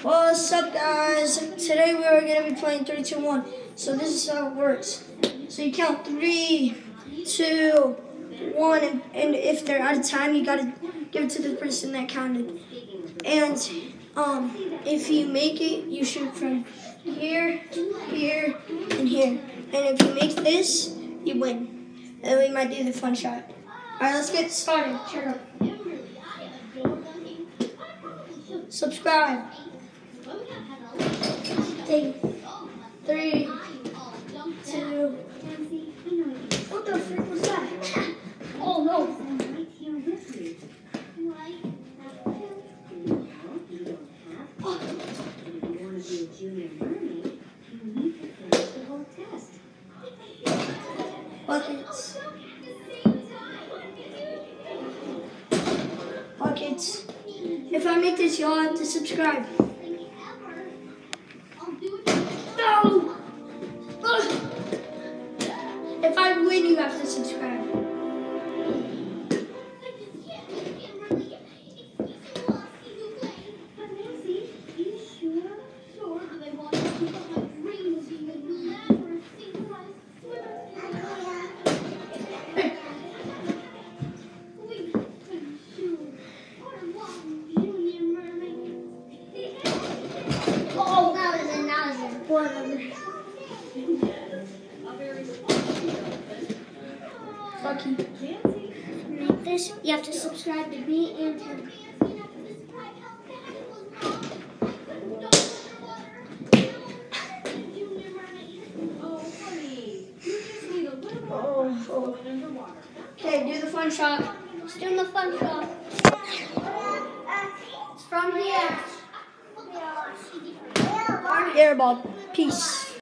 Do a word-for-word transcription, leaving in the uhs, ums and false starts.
What's up, guys? Today we are going to be playing three, two, one. So this is how it works. So you count three, two, one, and, and if they're out of time, you got to give it to the person that counted. And um, if you make it, you shoot from here, here, and here. And if you make this, you win. And then we might do the fun shot. All right, let's get started. Check up. Subscribe. Take three, two. What the frick was that? Oh no. Buckets. Buckets. If I make this, y'all have to subscribe. No! Ugh. If I win, you have to subscribe. Fuck you. Make this, you have to subscribe to me and him. Oh, oh. Okay, do the fun shot. Let's do the fun shot. It's from here. Airball. Peace.